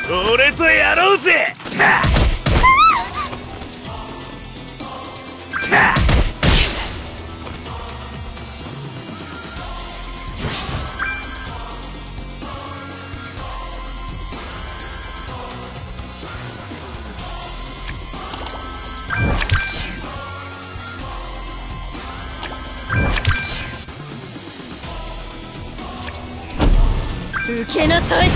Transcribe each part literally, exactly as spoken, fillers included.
俺とやろうぜ。 受けなさい。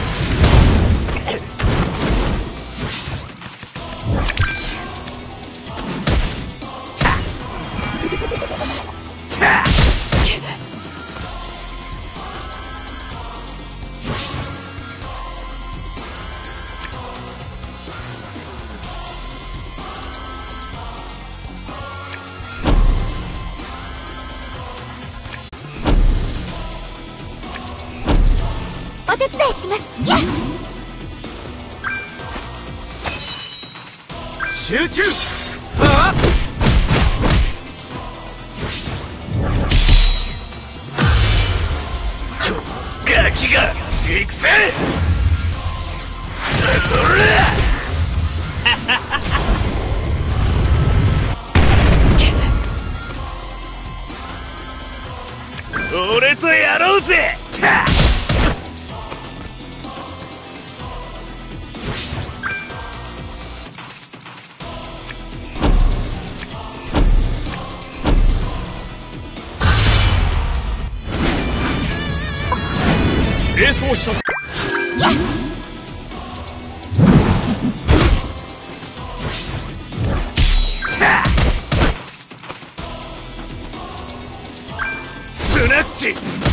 お手伝いします。やっ集中。はあ、ガキが行くぜ。俺とやろうぜ。 レースをしさせ。 スナッチ。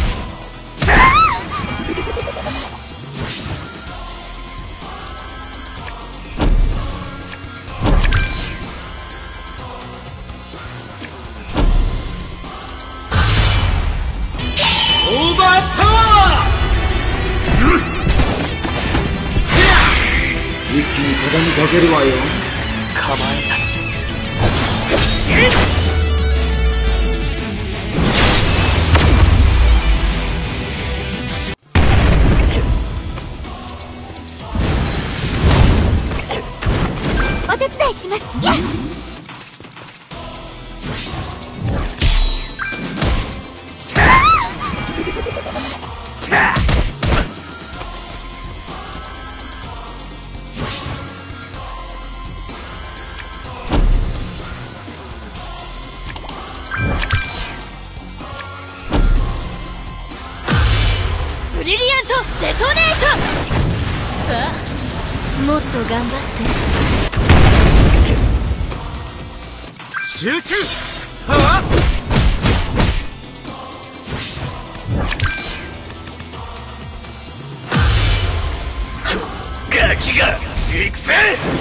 オーバーパワー。一気に畳みかけるわよ。 かまえたち。 お手伝いします。やっブリリアントデトネーション。さあもっと頑張って。 集中。はあ、ガキが行くぜ。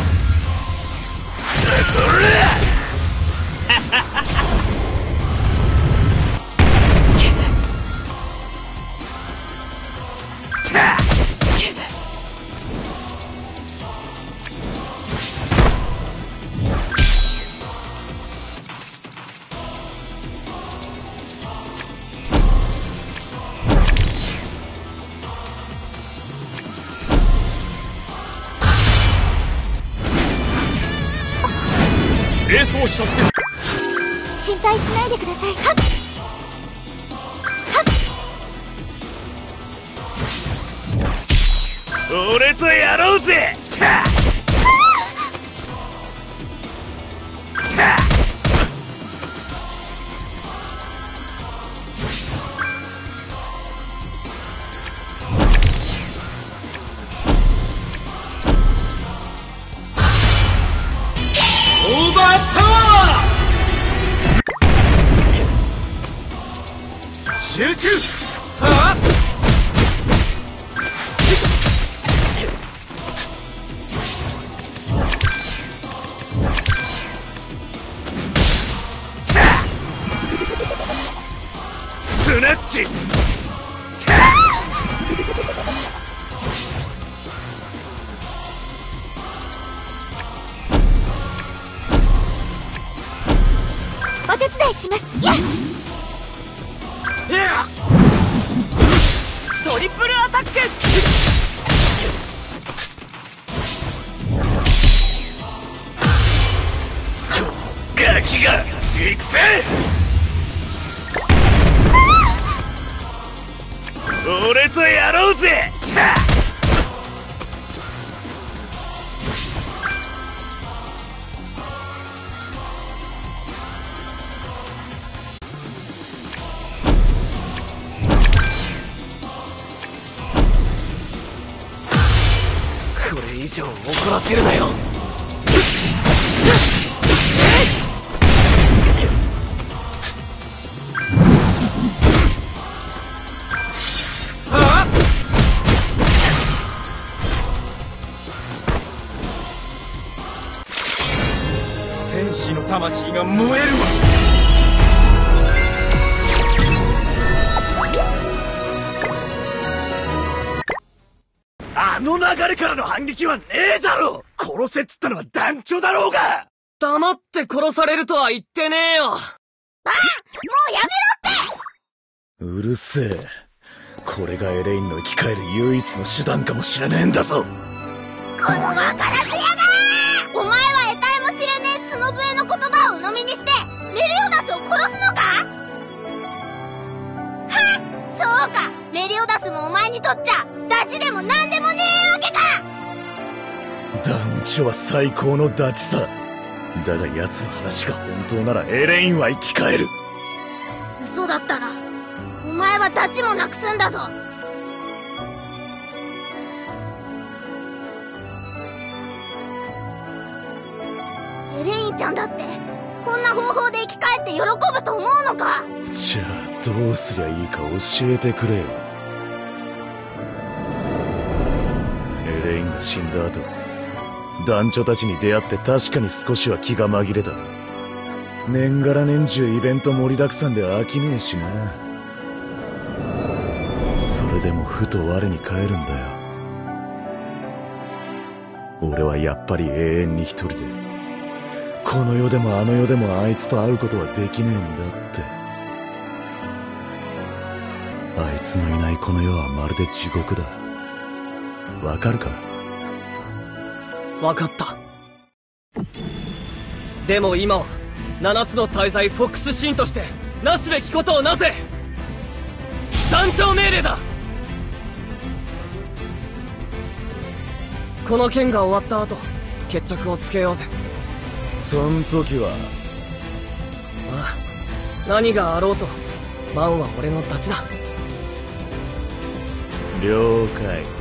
レースをしさせて。 心配しないでください。はっはっ俺とやろうぜ。 オーバーパワー。 集中。はあ、スナッチ。 お手伝いします。やっトリプルアタック。 行くぜ。俺とやろうぜ。 これ以上怒らせるなよ。 戦士の魂が燃えるわ。 あの流れからの反撃はねえだろ。殺せっつったのは団長だろうが。 黙って殺されるとは言ってねえよ。 もうやめろって。 うるせえ。これがエレインの生き返る唯一の手段かもしれねえんだぞ。 このわからずやがー。お前は得体も知れねえ角笛の言葉を鵜呑みにしてメリオダスを殺すのか。はっ、そうか。メリオダスもお前にとっちゃダチでもなんでもねえわけか。 団長は最高のダチさ。だが奴の話が本当ならエレインは生き返る。 嘘だったらお前はダチもなくすんだぞ。エレインちゃんだってこんな方法で生き返って喜ぶと思うのか。 じゃあどうすりゃいいか教えてくれよ。エレインが死んだ後、団長たちに出会って確かに少しは気が紛れた。年がら年中イベント盛りだくさんで飽きねえしな。それでもふと我に返るんだよ。俺はやっぱり永遠に一人でこの世でもあの世でもあいつと会うことはできねえんだって。あいつのいないこの世はまるで地獄だ。わかるか？ わかった。でも今は七つの大罪フォックスシーンとしてなすべきことをなせ。団長命令だ。この件が終わった後決着をつけようぜ。 そん時はああ、何があろうとバンは俺のダチだ。 了解。